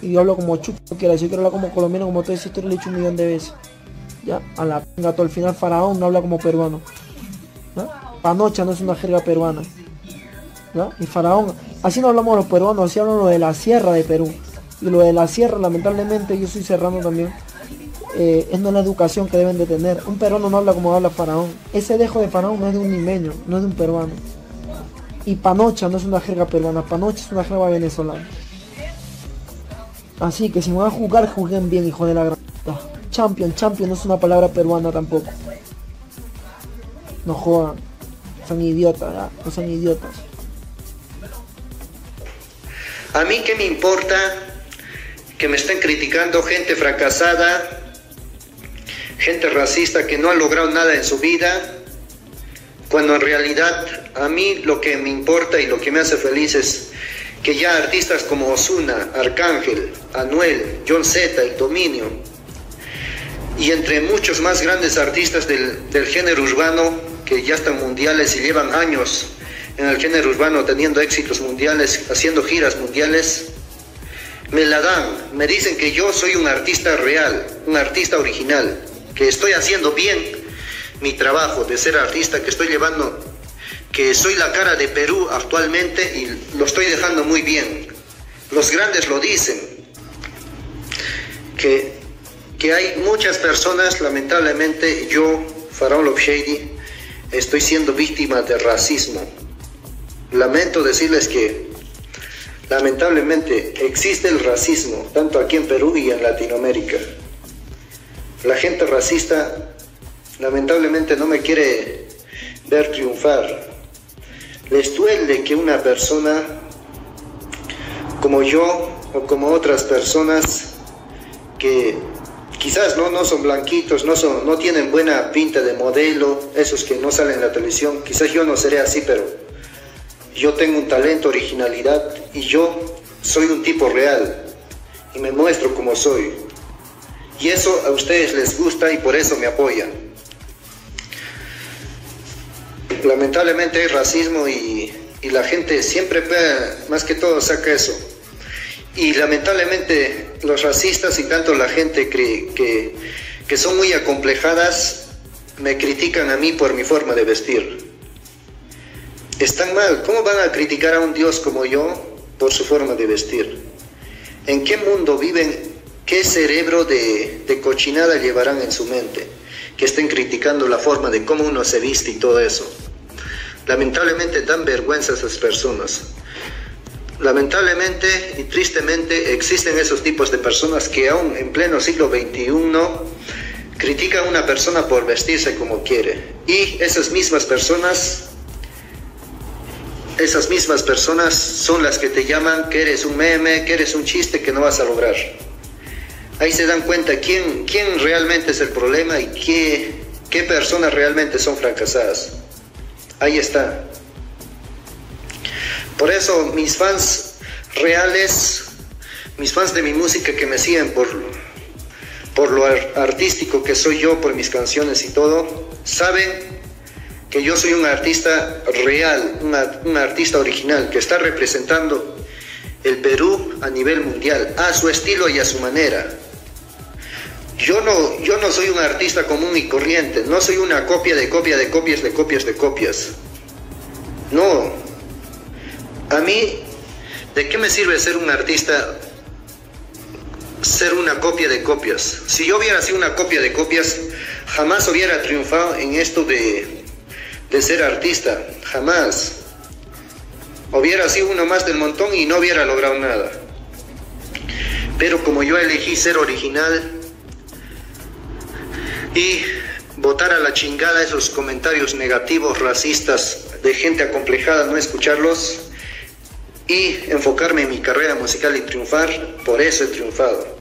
Y yo hablo como chupo, quiero decir, quiero hablar como colombiano, como tú decís, tú lo he dicho 1.000.000 de veces. Ya, a la gato, al final Faraón no habla como peruano. ¿Ya? Panocha no es una jerga peruana. ¿Ya? Y Faraón, así no hablamos los peruanos, así hablan lo de la sierra de Perú. Y lo de la sierra, lamentablemente, yo soy serrano también, es no la educación que deben de tener. Un peruano no habla como habla Faraón. Ese dejo de Faraón no es de un limeño, no es de un peruano. Y panocha no es una jerga peruana, panocha es una jerga venezolana. Así que si me van a jugar, juguen bien, hijo de la gran puta. Champion no es una palabra peruana tampoco. No jodan, son idiotas, ¿ya? No son idiotas. A mí qué me importa que me estén criticando gente fracasada, gente racista que no ha logrado nada en su vida, cuando en realidad a mí lo que me importa y lo que me hace feliz es que ya artistas como Ozuna, Arcángel, Anuel, John Z, El Dominio, y entre muchos más grandes artistas del género urbano que ya están mundiales y llevan años en el género urbano teniendo éxitos mundiales, haciendo giras mundiales, me la dan, me dicen que yo soy un artista real, un artista original, que estoy haciendo bien mi trabajo de ser artista, que estoy llevando, que soy la cara de Perú actualmente y lo estoy dejando muy bien. Los grandes lo dicen, que hay muchas personas, lamentablemente yo, Faraón Love Shady, estoy siendo víctima de racismo. Lamento decirles que lamentablemente existe el racismo, tanto aquí en Perú y en Latinoamérica. La gente racista lamentablemente no me quiere ver triunfar. Les duele que una persona como yo o como otras personas que quizás no son blanquitos, no tienen buena pinta de modelo, esos que no salen en la televisión, quizás yo no seré así, pero yo tengo un talento, originalidad, y yo soy un tipo real y me muestro como soy. Y eso a ustedes les gusta y por eso me apoyan. Lamentablemente hay racismo y la gente siempre, más que todo, saca eso. Y lamentablemente los racistas y tanto la gente que son muy acomplejadas me critican a mí por mi forma de vestir. Están mal. ¿Cómo van a criticar a un Dios como yo por su forma de vestir? ¿En qué mundo viven? ¿Qué cerebro de cochinada llevarán en su mente? Que estén criticando la forma de cómo uno se viste y todo eso. Lamentablemente dan vergüenza a esas personas. Lamentablemente y tristemente existen esos tipos de personas que aún en pleno siglo XXI critican a una persona por vestirse como quiere. Y esas mismas personas son las que te llaman que eres un meme, que eres un chiste que no vas a lograr. Ahí se dan cuenta quién realmente es el problema y qué personas realmente son fracasadas. Ahí está. Por eso mis fans reales, mis fans de mi música que me siguen por lo artístico que soy yo, por mis canciones y todo, saben que yo soy un artista real, un artista original, que está representando el Perú a nivel mundial, a su estilo y a su manera. Yo no soy un artista común y corriente, no soy una copia de copias de copias de copias de copias. No. A mí, ¿de qué me sirve ser un artista, ser una copia de copias? Si yo hubiera sido una copia de copias, jamás hubiera triunfado en esto de ser artista, jamás. Hubiera sido uno más del montón y no hubiera logrado nada. Pero como yo elegí ser original y botar a la chingada esos comentarios negativos, racistas, de gente acomplejada, no escucharlos, y enfocarme en mi carrera musical y triunfar, por eso he triunfado.